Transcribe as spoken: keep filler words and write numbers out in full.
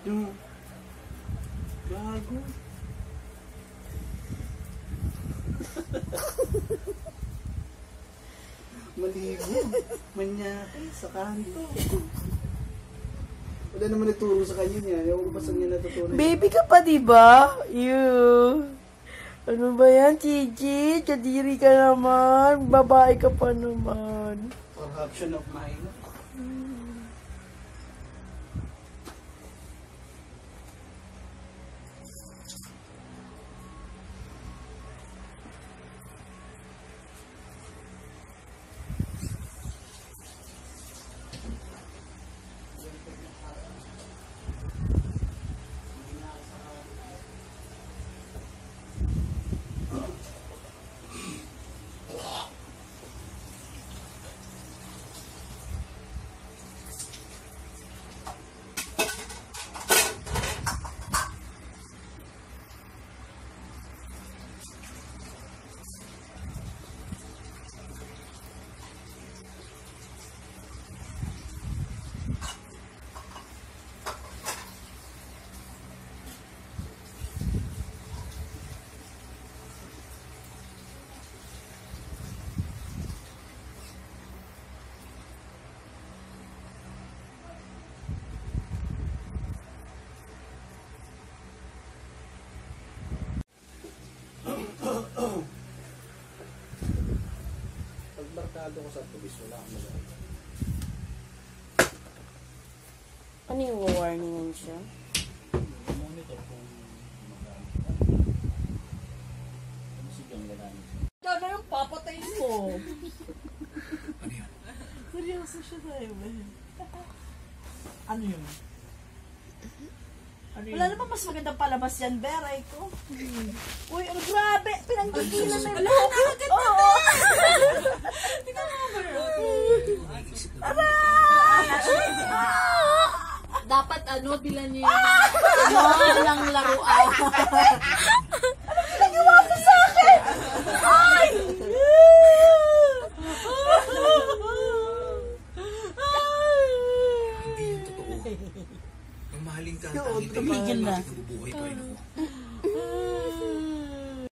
Yung... Gago. Maligo. Manyaki sa kanto. Wala naman nagturo sa kanya niya. Ewan ko pa saan niya natutunan. Baby ka pa, diba? You. Ano ba yan, Chichi? Kadiri ka naman. Babae ka pa naman. Corruption of mind. Pagbarkado ko sa tubis, wala akong magawa. Ano yung warningan siya? Monitor kung magamit. Ano sigang gagamit siya? Ikaw na yung papatayin mo. Ano yun? Seryoso siya sa'yo, eh. Ano yun? Ano yun? Wala naman mas magandang palabas yan, Beray ko. Hmm. Uy, ano grabe! Pinanggigilan na yung buhok. Oo! Hindi ka mga Dapat ano, bilan niyo yung ano lang laruan. Ano nagawa mo sa akin? Ay! Hindi yung totoo. Ang mahaling ka, Doon, hindi tumigil na. nabubuhay pa rin ako.